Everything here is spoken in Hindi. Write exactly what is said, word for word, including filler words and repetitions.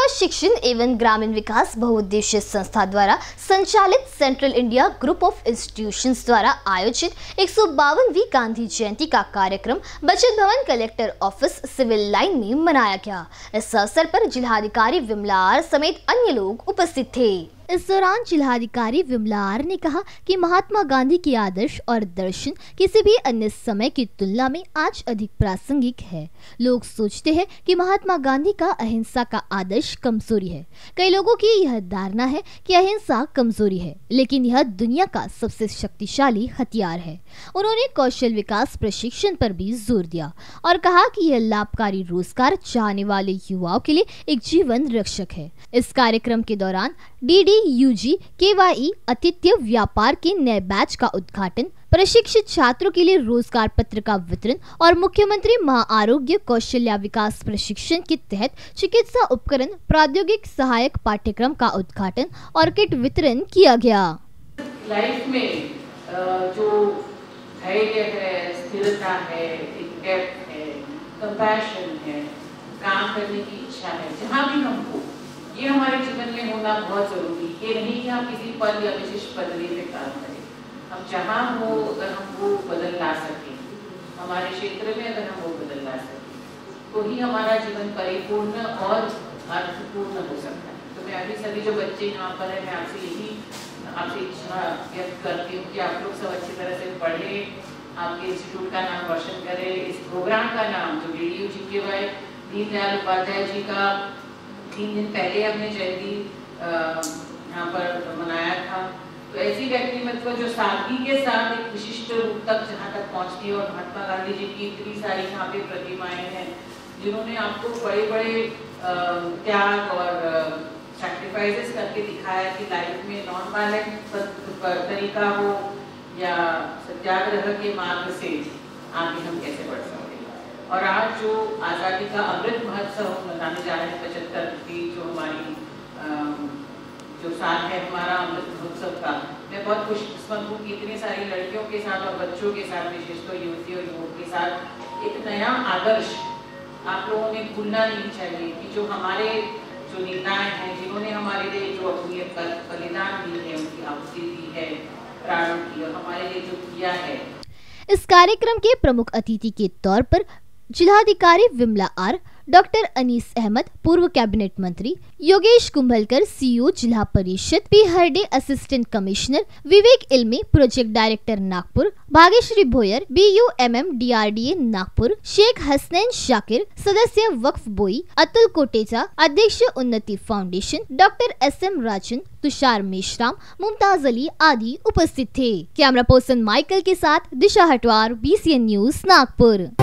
युवा शिक्षण एवं ग्रामीण विकास बहुउद्देशीय संस्था द्वारा संचालित central India group of institutions द्वारा आयोजित एक सौ बावनवीं गांधी जयंती का कार्यक्रम बचत भवन कलेक्टर ऑफिस सिविल लाइन में मनाया गया। इस अवसर पर जिलाधिकारी विमला आर समेत अन्य लोग उपस्थित थे। इस दौरान जिलाधिकारी विमला आर ने कहा कि महात्मा गांधी के आदर्श और दर्शन किसी भी अन्य समय की तुलना में आज अधिक प्रासंगिक है। लोग सोचते हैं कि महात्मा गांधी का अहिंसा का आदर्श कमजोरी है। कई लोगों की यह धारणा है कि अहिंसा कमजोरी है, लेकिन यह दुनिया का सबसे शक्तिशाली हथियार है। उन्होंने कौशल विकास प्रशिक्षण पर भी जोर दिया और कहा कि यह लाभकारी रोजगार चाहने वाले युवाओं के लिए एक जीवन रक्षक है। इस कार्यक्रम के दौरान डी डी यू जी के वाई ई आतिथ्य व्यापार के नए बैच का उद्घाटन, प्रशिक्षित छात्रों के लिए रोजगार पत्र का वितरण और मुख्यमंत्री महाआरोग्य कौशल्या विकास प्रशिक्षण के तहत चिकित्सा उपकरण प्रौद्योगिक सहायक पाठ्यक्रम का उद्घाटन और किट वितरण किया गया। लाइफ में जो धैर्य है, स्थिरता है, डेप्थ है, कंपैशन है, काम करने की इच्छा है, जहाँ भी हम हो, ये हमारे जीवन में होना बहुत जरूरी है। ये नहीं कि हम किसी पद या विशिष्ट पदवी पे काम करें, हम जहाँ हो अगर हम वो बदल ला सकें, हमारे क्षेत्र में अगर हम वो बदल ला सकें, तो ही हमारा जीवन परिपूर्ण और अर्थपूर्ण हो सकता है। तो मैं अभी सभी जो बच्चे यहाँ पर हैं, मैं आपसे यही आपसे इच्छा व्यक्त करती हूँ कि आप लोग सब अच्छी तरह से पढ़ें, आपके इंस्टीट्यूट का नाम रोशन करें। इस प्रोग्राम का नाम जो डी डी यू जी के वाई दीनदयाल उपाध्याय जी का तीन दिन पहले हमने जयंती यहाँ पर मनाया था, तो ऐसी व्यक्तिमत्व जो सादगी के साथ एक विशिष्ट रूप तक जहाँ तक पहुँचती है। और महात्मा गांधी जी की इतनी सारी यहाँ पे प्रतिमाएं हैं जिन्होंने आपको बड़े बड़े त्याग और सैक्रिफाइसेस करके दिखाया कि लाइफ में नॉन वायलेंट तरीका हो या सत्याग्रह के मार्ग से आगे हम कैसे बढ़ सकते। और आज जो आज़ादी का अमृत महोत्सव मनाने जा रहे हैं, पचहत्तर की जो हमारी जो साल है हमारा अमृत महोत्सव का, मैं बहुत खुशकिस्मत हूँ कि इतनी सारी लड़कियों के साथ और बच्चों के साथ, विशेषकर युवती और युवकों के साथ एक नया आदर्श आप लोगों ने भूलना नहीं चाहिए कि जो हमारे जो नेताएं हैं, जिन्होंने हमारे लिए जो अपनी बलिदान दी है, उनकी आहुति दी है प्राणों की, और हमारे लिए जो किया है। इस कार्यक्रम के प्रमुख अतिथि के तौर पर जिलाधिकारी विमला आर, डॉक्टर अनीस अहमद पूर्व कैबिनेट मंत्री, योगेश कुंभलकर सी ई ओ जिला परिषद, P Harde assistant commissioner, Vivek Ilmi project director Nagpur, Bhagyashree Bhoyar B U M M D R D A Nagpur, Sheikh Hasnain Shakir सदस्य वक्फ बोई, अतुल कोटेचा अध्यक्ष Unnati foundation, doctor S M Rajan, Tushar Meshram, Mumtaz Ali आदि उपस्थित थे। कैमरा पर्सन माइकल के साथ Disha Hatwar, B C N news Nagpur.